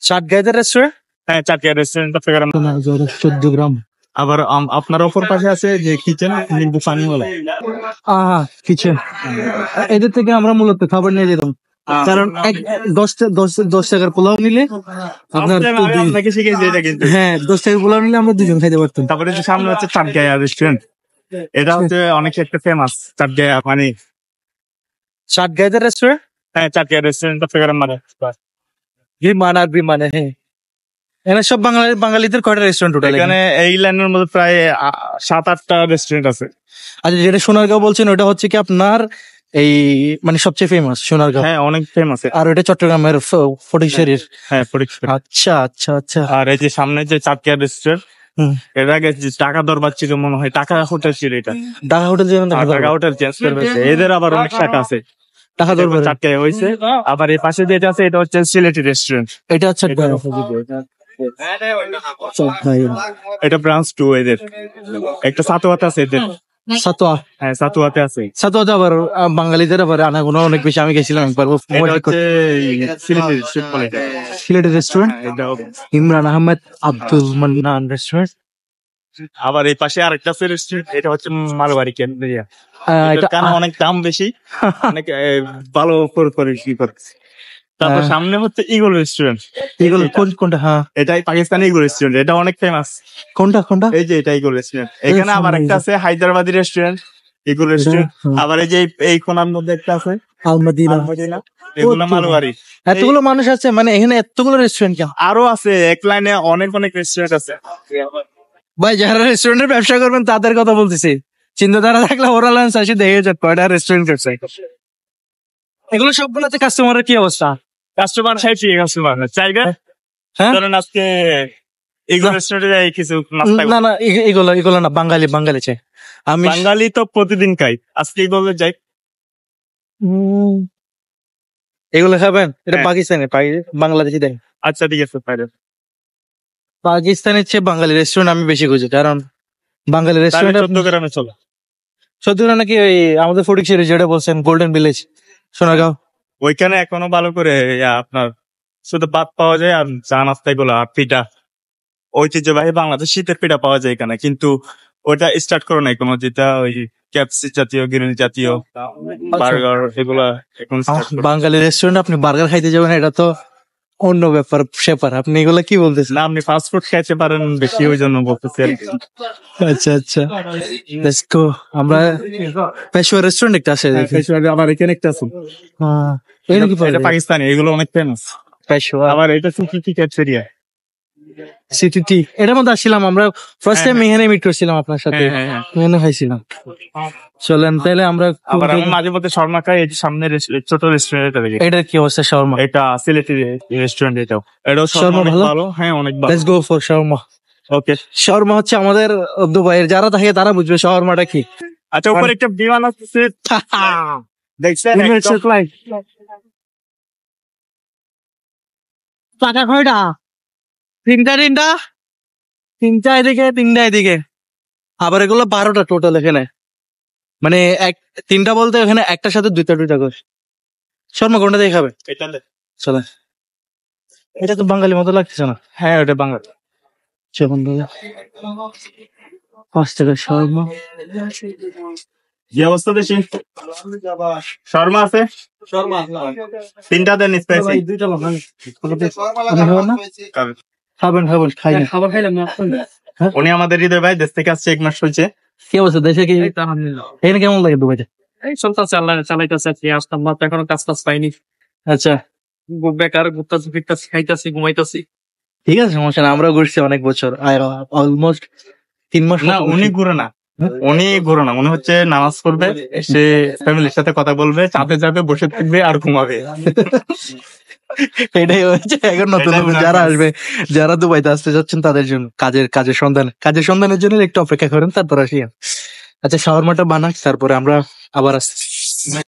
চাটগাঁইদের restaurant. হ্যাঁ, চাটকিয়া restaurant Chittagong. 14 গ্রাম। আবার আপনার অপর পাশে আছে যে কিচেন নিম্বু পানি বলে। কিচেন। এদের থেকে আমরা মূলত খাবার নিয়ে যেতাম, কারণ 10 টাকার পোলাও নিলে আপনার আপনাকে শিখেছি এটা কিন্তু। হ্যাঁ, 10 টাকার পোলাও নিলে আমরা দুজন খাইতে পারতাম। তারপরে যে সামনে হচ্ছে চাটগাঁইয়া রেস্টুরেন্ট, এটা হচ্ছে অনেক একটা ফেমাস। চাটগাঁইয়া মানে চাটগাঁইদের রেস্টুরেন্ট। হ্যাঁ, চাটকিয়া রেস্টুরেন্ট চট্টগ্রাম মানে বিমানে হ্যাঁ, এখানে সব বাঙালিদের কয়টা রেস্টুরেন্ট টোটাল? এখানে এই লাইনের মধ্যে প্রায় 7-8টা রেস্টুরেন্ট আছে। আচ্ছা, যেটা সোনারগাঁও বলছেন ওটা হচ্ছে কি আপনার এই মানে সবচেয়ে ফেমাস সোনারগাঁও? হ্যাঁ, অনেক ফেমাস। আর ওটা চট্টগ্রামের ফটিকছড়ির? হ্যাঁ, ফটিকছড়ি। আচ্ছা আচ্ছা আচ্ছা। আর এই যে সামনে যে চাটকিয়া রেস্টুরেন্ট, এর আগে যে টাকা দরবার ছিল মনে হয়, টাকা হোটেল ছিল এটা। ঢাকা হোটেল যেন টাকা হোটেল চেঞ্জ করে ফেলছে। এদের আবার অনেক শাখা আছে। টাকা দরবার চাটকিয়া হয়েছে। আবার এই পাশে যেটা আছে এটা হচ্ছে সিলেটি রেস্টুরেন্ট। এটা হচ্ছে এটা ব্রাঞ্চ 2 এদের। একটা সাতোয়াতে আছে এদের। সাতোয়া? হ্যাঁ, সাতোয়াতে আছে। সাতোয়াতে আবার বাঙালিদের আবার আনাগোনা অনেক বেশি। আমি গেছিলাম একবার। এটা হচ্ছে সিলেটি রেস্টুরেন্ট বলে এটা। সিলেটের রেস্টুরেন্ট। এটা ইমরান আহমেদ আব্দুল মান্নান রেস্টুরেন্ট। আবার এই পাশে আরেকটা আছে রেস্টুরেন্ট, এটা হচ্ছে মারওয়ারি কেন্দ্রিয়া। এটা অনেক দাম বেশি, অনেক ভালো করে কি করছে। তারপর সামনে হচ্ছে ইগল রেস্টুরেন্ট। ইগল কোনটা? হ্যাঁ, এটাই পাকিস্তানি ইগল রেস্টুরেন্ট। এটা অনেক ফেমাস। কোনটা? এই যে এটা ইগল রেস্টুরেন্ট। এখানে আবার একটা আছে হায়দ্রাবাদি রেস্টুরেন্ট, ইগল রেস্টুরেন্ট। আবার এই যে এই কোনার মধ্যে একটা আছে আলমদিনা। এগুলো মারওয়ারি। এতগুলো মানুষ আছে মানে এখানে এতগুলো রেস্টুরেন্ট কেন? আরো আছে, এক লাইনে অনেক রেস্টুরেন্ট আছে ভাই। যারা রেস্টুরেন্টের ব্যবসা করবেন তাদের কথা বলতেছি। চিন্তাধারা থাকলে ওরা লাঞ্চ আসে দেখে যাক কয়টা রেস্টুরেন্ট করছে। এগুলো সবগুলোতে কাস্টমারের কি অবস্থা? কাস্টমার চাইছি, কাস্টমার চাইবে। ধরেন আজকে এগুলো রেস্টুরেন্টে যাই কিছু নাস্তা। না, এগুলো না, বাঙালি চাই আমি। বাঙালি তো প্রতিদিন খাই, আজকে এগুলো যাই। এগুলো খাবেন? এটা পাকিস্তানি, বাংলাদেশি দেয়। আচ্ছা, ঠিক আছে। পাকিস্তানের চেয়ে বাঙালি রেস্টুরেন্ট আমি বেশি খুঁজি, কারণ বাঙালি রেস্টুরেন্ট চট্টগ্রামে চলে। চট্টগ্রাম নাকি ওই আমাদের ফটিকছড়ি যেটা বলছেন গোল্ডেন ভিলেজ সোনারগাঁও, ওইখানে এখনো ভালো করে আপনার শুধু ভাত পাওয়া যায় আর চা নাস্তা এগুলো আর পিঠা, ঐতিহ্যবাহী বাংলাদেশ শীতের পিঠা পাওয়া যায় এখানে। কিন্তু ওটা স্টার্ট করো নাই কোনো, যেটা ওই ক্যাপসি জাতীয়, গ্রিল জাতীয়, বার্গার এগুলা এখন বাঙালি রেস্টুরেন্ট আপনি বার্গার খাইতে যাবেন, এটা তো অন্য ব্যাপার সেপার। আপনি এগুলা কি বলতেছেন? না, আপনি ফাস্ট ফুড খাইতে পারেন বেশি, ওই জন্য বলতেছি। আচ্ছা আচ্ছা, লেটস গো। আমরা পেশোয়া রেস্টুরেন্ট একটা আছে, আবার এখানে একটা আছে এটা পাকিস্তানি, এগুলো অনেক ফেমাস। পেশোয়া। আবার এটা সিটি ক্যাফেটেরিয়া, সিটি। এটার মধ্যে আসছিলাম আমরা ফার্স্ট টাইম এখানে মিট করছিলাম আপনার সাথে, এখানে খাইছিলাম। চলেন তাহলে আমরা। আবার আমি মাঝে মধ্যে শর্মা খাই, এই সামনে ছোট রেস্টুরেন্ট। এটা কি অবস্থা শর্মা? এটা সিলেটি রেস্টুরেন্ট, এটাও শর্মা ভালো। হ্যাঁ, অনেক ভালো। Let's go for shawarma. Okay. Shawarma হচ্ছে আমাদের দুবাইয়ের যারা থাকে তারা বুঝবে শর্মাটা কি। আচ্ছা, উপরে একটা বিমান আসছে দেখছেন? টাকা কয়টা? তিনটা এদিকে। আবার এগুলো 12টা টোটাল এখানে, মানে 3টা বলতে এখানে একটার সাথে দুইটা করে। শর্মা কোনটা দিয়ে খাবে? চলে। এটা তো বাঙালি মতো লাগতেছে না। হ্যাঁ, ওটা বাঙালি। 5 টাকা শর্মা। কি অবস্থা দেশি? শর্মা আছে? 3টা দেন স্পাইসি। খাবেন খাইলাম না। উনি আমাদের হৃদয় ভাই, দেশ থেকে আসছে 1 মাস হয়েছে। কি অবস্থা দেশে? কি এখানে কেমন লাগে দুবাইতে? এই চলতেছে, আল্লাহ চালাইতেছে। আসতাম মাত্র, এখনো কাজ পাইনি। আচ্ছা, বেকার ঘুরতেছি, ফিরতেছি, খাইতেছি, ঘুমাইতেছি। ঠিক আছে, সমস্যা না। আমরা ঘুরছি অনেক বছর, অলমোস্ট 3 মাস। না, উনি ঘুরে না, মনে হচ্ছে নামাজ পড়বে, এসে ফ্যামিলির সাথে কথা বলবে, চাঁদে যাবে, বসে থাকবে আর ঘুমাবে। এটাই হচ্ছে এখন নতুন যারা আসবে, যারা দুবাইতে আসতে যাচ্ছেন তাদের জন্য কাজের সন্ধানের জন্য একটু অপেক্ষা করেন, তারপর আসিয়া। আচ্ছা, শাওয়ারমাটা বানাক, তারপরে আমরা আবার আসছি।